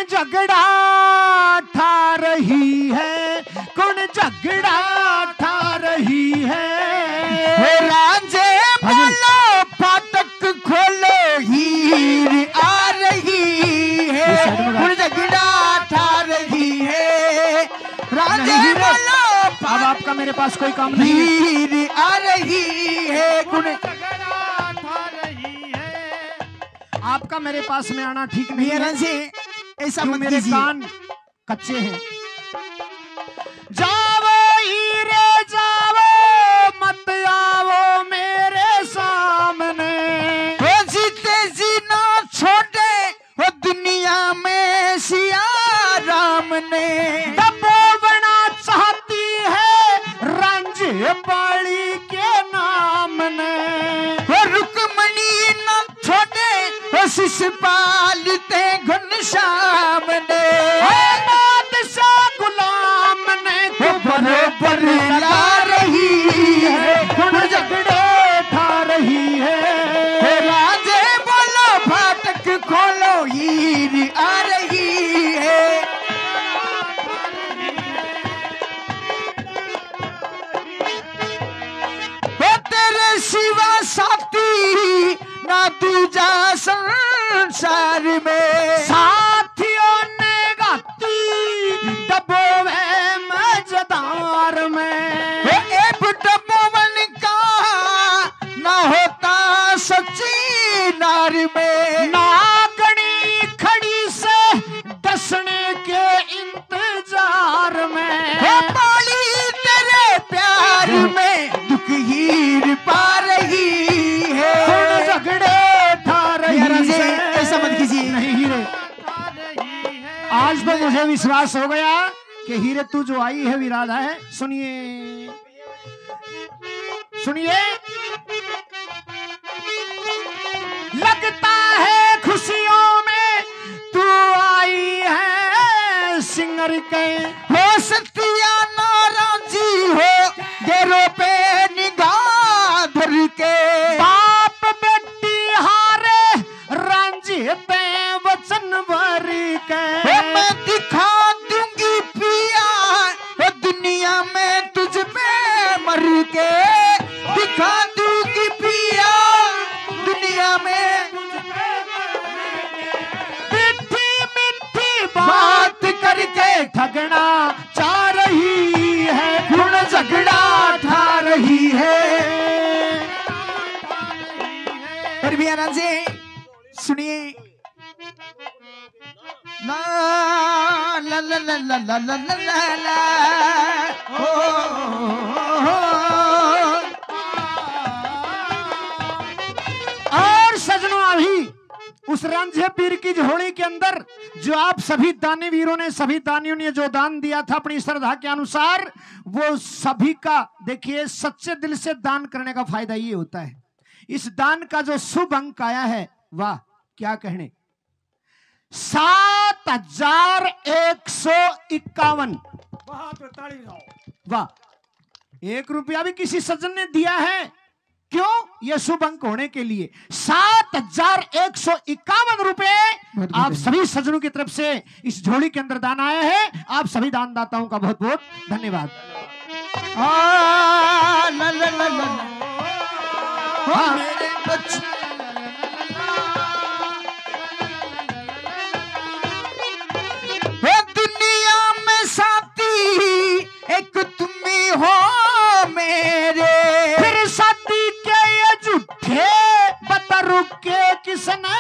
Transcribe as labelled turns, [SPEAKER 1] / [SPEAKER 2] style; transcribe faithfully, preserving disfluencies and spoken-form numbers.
[SPEAKER 1] झगड़ा ठा रही है, कौन झगड़ा ठा रही है।
[SPEAKER 2] रांझे बोलो फाटक खोलो, हीर आ रही है, कौन झगड़ा ठा रही है। रांझे बोलो
[SPEAKER 1] अब आपका मेरे पास कोई काम नहीं है।
[SPEAKER 2] हीर आ रही है, कौन
[SPEAKER 1] झगड़ा ठा रही है। आपका मेरे पास में आना ठीक नहीं है।
[SPEAKER 2] रांझे ऐसा मत
[SPEAKER 1] मेरे
[SPEAKER 2] कीजिए।
[SPEAKER 1] कान कच्चे हैं। जाओ हीरे जाओ, मत आओ मेरे सामने।
[SPEAKER 2] वो जीते जी ना छोड़े वो दुनिया में सिया राम ने।
[SPEAKER 1] दबोबना चाहती है रांझे पाली के नाम ने।
[SPEAKER 2] वो रुकमणी ना छोड़े वो शिशुपाल ते घनश्याम ने।
[SPEAKER 1] बादशाह गुलाम ने तो
[SPEAKER 2] बरोबर ला रही है,
[SPEAKER 1] कौन झगड़े ठा रही है।
[SPEAKER 2] राजे बोलो फाटक खोलो, हीर आ रही है। वो तेरे सिवा साथी ना दूजा संसार में।
[SPEAKER 1] साथियों ने गाती डबोवे मजेदार में।
[SPEAKER 2] वो एक डबोवन का ना होता सच्ची नार में।
[SPEAKER 1] नागणी खड़ी से डसने के इंतजार में।
[SPEAKER 2] वो पाली तेरे प्यार में दुख हीर पा रही है।
[SPEAKER 1] कौन झगड़े ठा रही है।
[SPEAKER 2] ऐसा मत कीजिए।
[SPEAKER 1] नहीं हीरे, आज तो मुझे विश्वास हो गया कि हीरे तू जो आई है विराधा है। सुनिए सुनिए, लगता है खुशियों में तू आई है सिंगर के।
[SPEAKER 2] हो सत्या नाराजी हो देरो पे निगाह धर के।
[SPEAKER 1] बाप बेटी हारे रांझे पे वचन भर के।
[SPEAKER 2] वो मैं दिखा दूंगी पिया वो दुनिया में तुझ पे मर के। दिखा दूंगी पिया दुनिया में
[SPEAKER 1] मिठी मिठी बात करके ठगना चाह रही है, कौन झगड़ा ठा रही है।
[SPEAKER 2] पर भी आनंद से सुनिए। ला ला ला ला ला ला ला ला ला ला ओ, ओ, ओ,
[SPEAKER 1] और सजनों अभी उस रांझे पीर की झोली के अंदर जो आप सभी दानी वीरों ने, सभी दानियों ने जो दान दिया था अपनी श्रद्धा के अनुसार, वो सभी का देखिए सच्चे दिल से दान करने का फायदा ये होता है। इस दान का जो शुभ अंक आया है, वाह क्या कहने, सात हजार एक सौ इक्यावन। वाह, एक रुपया भी किसी सज्जन ने दिया है, क्यों? यह शुभ अंक होने के लिए। सात हजार एक सौ इक्यावन रुपए आप सभी सज्जनों की तरफ से इस झोली के अंदर दान आया है। आप सभी दानदाताओं का बहुत बहुत धन्यवाद।
[SPEAKER 2] आ, ला, ला, ला, ला, हाँ, मेरे बच्चे दुनिया में साथी एक तुम ही हो मेरे।
[SPEAKER 1] फिर शादी के ये झूठे बता रुके किसने